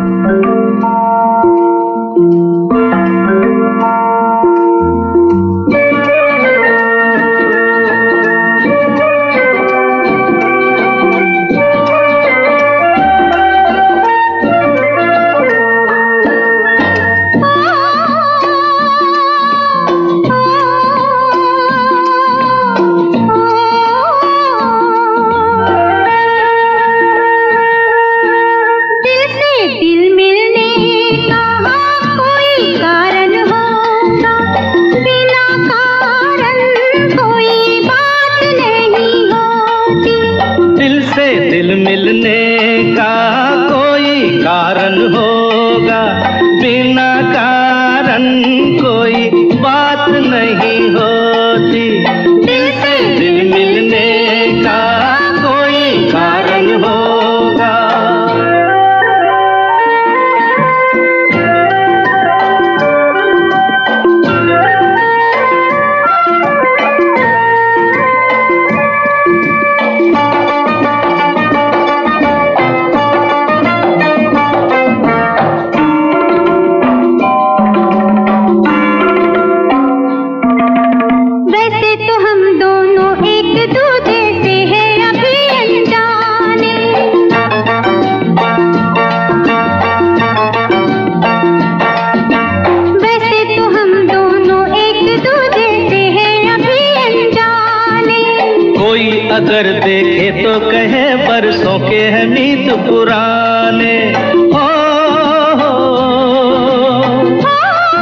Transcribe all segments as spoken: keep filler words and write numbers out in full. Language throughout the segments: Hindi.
अगर देखे तो कहे बरसों के हैं मीत पुराने। हो, हो, हो,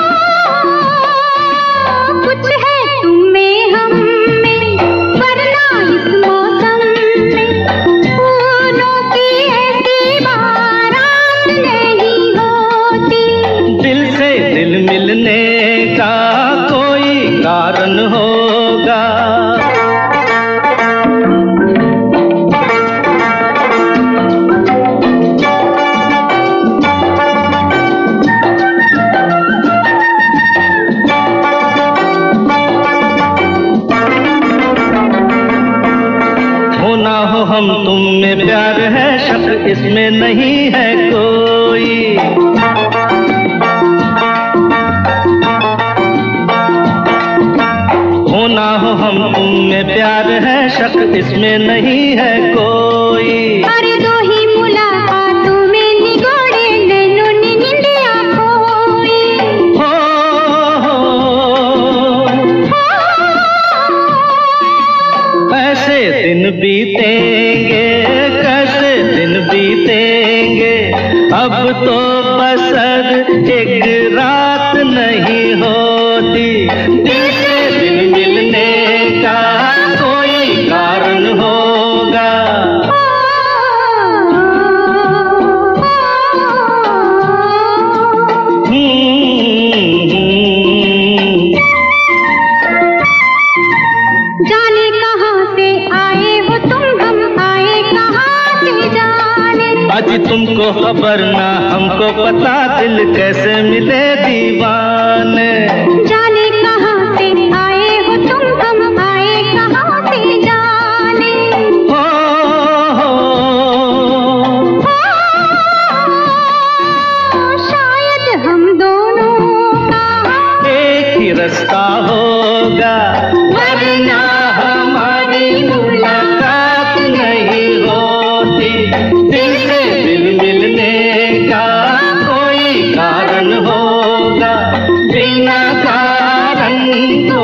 कुछ है तुम में हम में, वरना इस मौसम में फूलों की ऐसी बारात नहीं होती। दिल से दिल मिलने का कोई कारण होगा। हम तुम में प्यार है, शक इसमें नहीं है कोई। हो ना हो हम तुम में प्यार है, शक इसमें नहीं है कोई। अरे दो ही मुलाकातों में निगोड़े नैनों ने निंदिया खोई। हो, हो, हो, ऐसे दिन बीतेंगे, कैसे दिन बीतेंगे, अब तो बसर एक रात नहीं होती। दिल से दिल मिलने का कोई कारण होगा। जाने कहाँ से आए हो तुम, हम आए कहाँ से जाने। अजी तुमको खबर ना हमको पता, दिल कैसे मिले दीवाने। जाने कहाँ से आए हो तुम, हम आए कहाँ से जाने। हो, हो, हो, शायद हम दोनों का एक ही रास्ता होगा, वरना हमारी मुलाकात नहीं होती। दिल से दिल मिलने का कोई कारण होगा, बिना कारण